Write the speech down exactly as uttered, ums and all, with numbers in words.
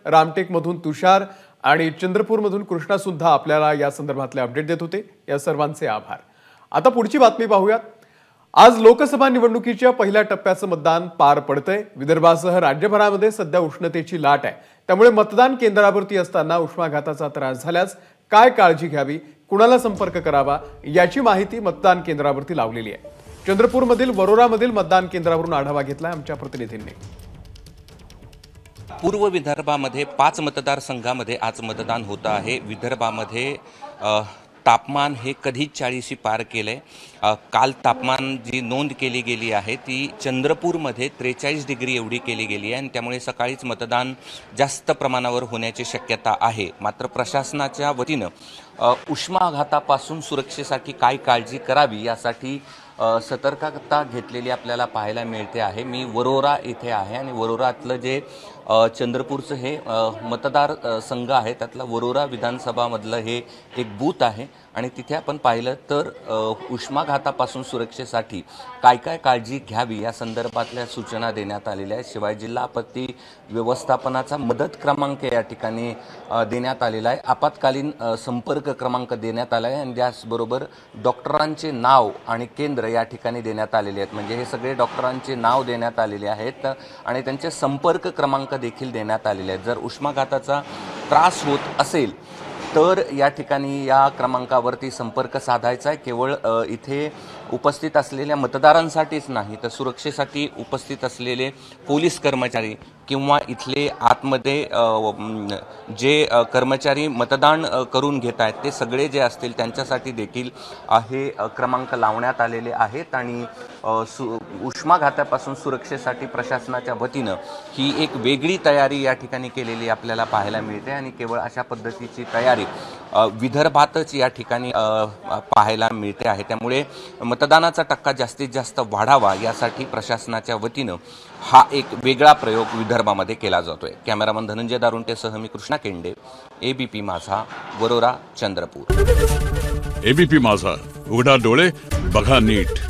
रामटेकमधून तुषार आणि चंद्रपूरमधून कृष्णा सुद्धा आपल्याला या संदर्भातले अपडेट देत होते। या सर्वांचे आभार। आता पुढची बातमी पाहूयात। आज लोकसभा निवडणुकीच्या पहिल्या टप्प्याचं मतदान पार पडतंय। विदर्भासह राज्यभरामध्ये सध्या उष्णतेची लाट आहे, त्यामुळे मतदान केंद्रावरती असताना उष्माघाताचा त्रास झाल्यास काय काळजी घ्यावी, कुणाला संपर्क करावा याची माहिती मतदान केंद्रावरती लावलेली आहे। चंद्रपूरमधील वरोरामधील मतदान केंद्रावरून आढावा घेतला आमच्या प्रतिनिधींनी। पूर्व विदर्भामध्ये पाच मतदारसंघामध्ये आज मतदान होतं आहे। विदर्भामध्ये तापमान हे कधीच चाळीस पार केले। काल तापमान जी नोंद केली गेली आहे ती चंद्रपूरमध्ये त्रेचाळीस डिग्री एवढी केली गेली आहे आणि त्यामुळे सकाळीच मतदान जास्त प्रमाणावर होण्याची शक्यता आहे। मात्र प्रशासनाच्या वतीनं उष्माघातापासून सुरक्षेसाठी काय काळजी करावी यासाठी सतर्कता घेतलेली आपल्याला पाहायला मिळते आहे। मी वरोरा इथे आहे आणि वरोरातलं जे चंद्रपूरचं हे मतदार संघ आहे त्यातलं वरोरा विधानसभामधलं हे एक बूथ आहे आणि तिथे आपण पाहिलं तर उष्माघातापासून सुरक्षेसाठी काय काय काळजी घ्यावी या संदर्भातल्या सूचना देण्यात आलेल्या आहेत। शिवाय जिल्हा आपत्ती व्यवस्थापनाचा मदत क्रमांक या ठिकाणी देण्यात आलेला आहे। आपत्कालीन संपर्क क्रमांक देण्यात आला आहे आणि त्याचबरोबर डॉक्टरांचे नाव आणि केंद्र या ठिकाणी देण्यात आलेले आहेत। म्हणजे हे सगळे डॉक्टरांचे नाव देण्यात आलेले आहेत आणि त्यांचे संपर्क क्रमांक देखील देण्यात आलेले आहेत। जर उष्माघाताचा त्रास होत असेल तर या ठिकाणी या क्रमांकावरती संपर्क साधायचा आहे। केवळ इथे उपस्थित असलेल्या मतदारांसाठीच नाही तर सुरक्षेसाठी उपस्थित असलेले पोलीस कर्मचारी किंवा इथले आतमध्ये जे कर्मचारी मतदान करून घेत आहेत ते सगळे जे असतील त्यांच्यासाठी देखील हे क्रमांक लावण्यात आलेले आहेत आणि सु उष्माघातापासून सुरक्षेसाठी प्रशासनाच्या वतीनं ही एक वेगळी तयारी या ठिकाणी केलेली आपल्याला पाहायला मिळते आणि केवळ अशा पद्धतीची तयारी विदर्भातच या ठिकाणी पाहायला मिळते आहे। त्यामुळे मतदानाचा टक्का जास्तीत जास्त वाढावा यासाठी प्रशासनाच्या वतीनं हा एक वेगळा प्रयोग विदर्भामध्ये केला जातोय। कॅमेरामन धनंजय दारुंटेसह मी कृष्णा केंडे, एबीपी माझा, वरोरा, चंद्रपूर। एबीपी माझा, उघडा डोळे बघा नीट।